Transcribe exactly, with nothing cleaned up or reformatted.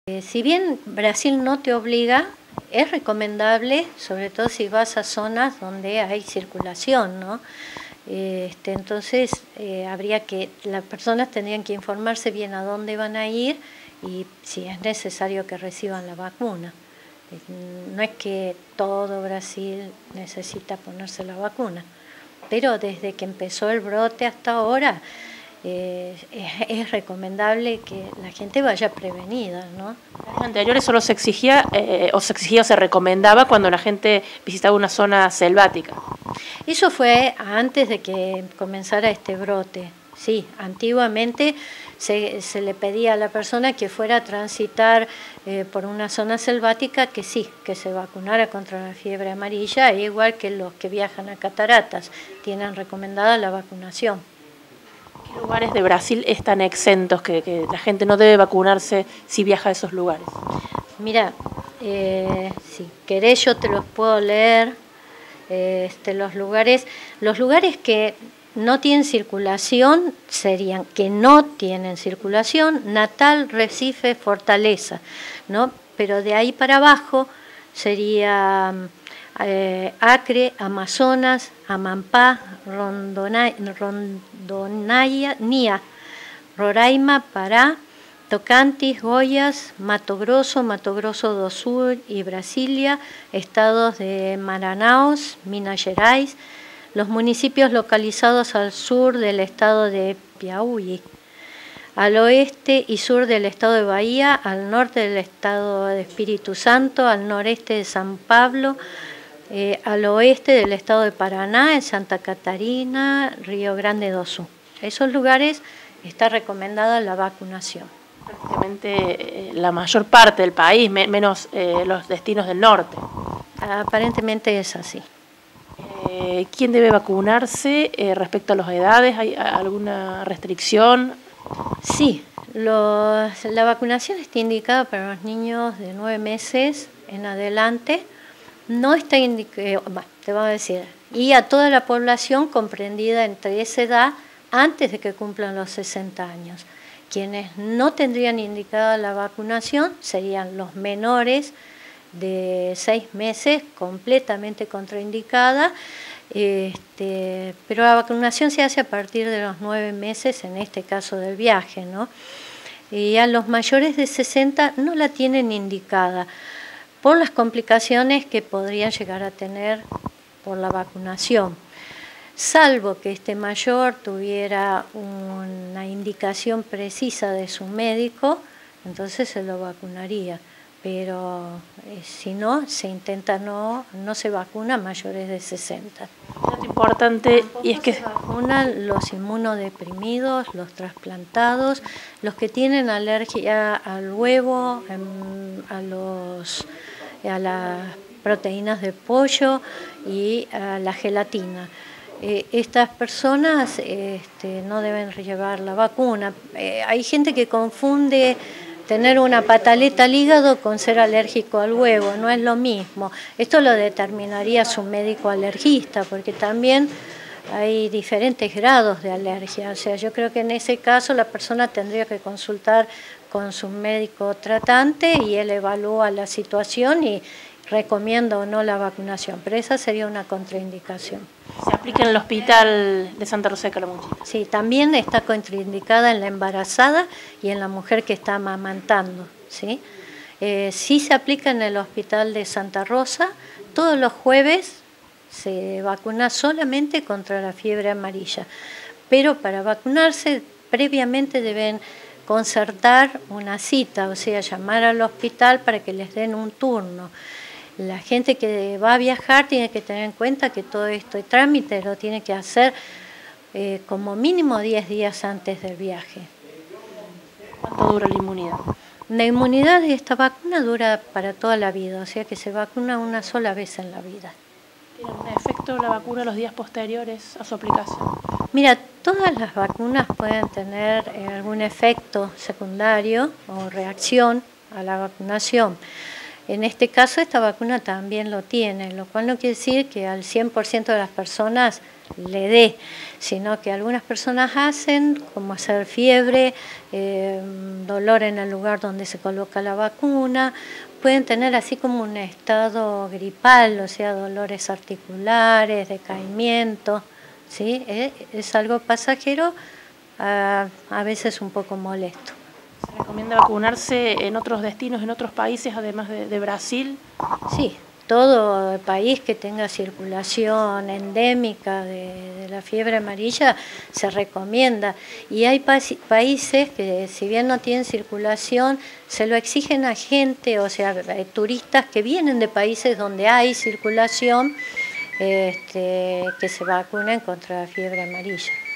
Eh, si bien Brasil no te obliga, es recomendable, sobre todo si vas a zonas donde hay circulación, ¿no? Este, entonces eh, habría que, las personas tendrían que informarse bien a dónde van a ir y si es necesario que reciban la vacuna. No es que todo Brasil necesita ponerse la vacuna, pero desde que empezó el brote hasta ahora eh, es, es recomendable que la gente vaya prevenida, ¿no? En años anteriores solo se exigía, eh, o se exigía o se recomendaba cuando la gente visitaba una zona selvática. Eso fue antes de que comenzara este brote. Sí, antiguamente se, se le pedía a la persona que fuera a transitar eh, por una zona selvática que sí, que se vacunara contra la fiebre amarilla, e igual que los que viajan a cataratas, tienen recomendada la vacunación. ¿Qué lugares de Brasil están exentos, que, que la gente no debe vacunarse si viaja a esos lugares? Mira, eh, si querés yo te los puedo leer. Este, los lugares, los lugares que no tienen circulación serían, que no tienen circulación, Natal, Recife, Fortaleza, ¿no? Pero de ahí para abajo sería eh, Acre, Amazonas, Amapá, Rondonaya, Nia, Roraima, Pará, Tocantins, Goiás, Mato Grosso, Mato Grosso do Sul y Brasilia, estados de Manaus, Minas Gerais, los municipios localizados al sur del estado de Piauí, al oeste y sur del estado de Bahía, al norte del estado de Espíritu Santo, al noreste de San Pablo, eh, al oeste del estado de Paraná, en Santa Catarina, Río Grande do Sul. Esos lugares está recomendada la vacunación. Prácticamente eh, la mayor parte del país, me, menos eh, los destinos del norte. Aparentemente es así. Eh, ¿Quién debe vacunarse eh, respecto a las edades? ¿Hay alguna restricción? Sí, los, la vacunación está indicada para los niños de nueve meses en adelante. No está indicada, te voy a decir, y a toda la población comprendida entre esa edad antes de que cumplan los sesenta años. Quienes no tendrían indicada la vacunación serían los menores de seis meses, completamente contraindicada, este, pero la vacunación se hace a partir de los nueve meses, en este caso del viaje, ¿no? Y a los mayores de sesenta no la tienen indicada por las complicaciones que podrían llegar a tener por la vacunación. Salvo que este mayor tuviera una indicación precisa de su médico, entonces se lo vacunaría. Pero eh, si no, se intenta no, no se vacuna a mayores de sesenta. Un dato importante y es que se vacunan los inmunodeprimidos, los trasplantados, los que tienen alergia al huevo, a, los, a las proteínas de pollo y a la gelatina. Eh, estas personas este, no deben llevar la vacuna. Eh, hay gente que confunde tener una pataleta al hígado con ser alérgico al huevo, no es lo mismo. Esto lo determinaría su médico alergista, porque también hay diferentes grados de alergia. O sea, yo creo que en ese caso la persona tendría que consultar con su médico tratante y él evalúa la situación y recomienda o no la vacunación, pero esa sería una contraindicación. ¿Se aplica en el hospital de Santa Rosa de Calamuchita? Sí, también está contraindicada en la embarazada y en la mujer que está amamantando, ¿sí? Eh, sí se aplica en el hospital de Santa Rosa, todos los jueves se vacuna solamente contra la fiebre amarilla, pero para vacunarse previamente deben concertar una cita, o sea, llamar al hospital para que les den un turno. La gente que va a viajar tiene que tener en cuenta que todo este trámite lo tiene que hacer eh, como mínimo diez días antes del viaje. ¿Cuánto dura la inmunidad? La inmunidad de esta vacuna dura para toda la vida, o sea que se vacuna una sola vez en la vida. ¿Tiene algún efecto la vacuna los días posteriores a su aplicación? Mira, todas las vacunas pueden tener algún efecto secundario o reacción a la vacunación. En este caso, esta vacuna también lo tiene, lo cual no quiere decir que al cien por ciento de las personas le dé, sino que algunas personas hacen, como hacer fiebre, eh, dolor en el lugar donde se coloca la vacuna, pueden tener así como un estado gripal, o sea, dolores articulares, decaimiento, ¿sí? Es, es algo pasajero, a, a veces un poco molesto. ¿Se recomienda vacunarse en otros destinos, en otros países, además de, de Brasil? Sí, todo país que tenga circulación endémica de, de la fiebre amarilla se recomienda. Y hay pa países que, si bien no tienen circulación, se lo exigen a gente, o sea, turistas que vienen de países donde hay circulación, este, que se vacunen contra la fiebre amarilla.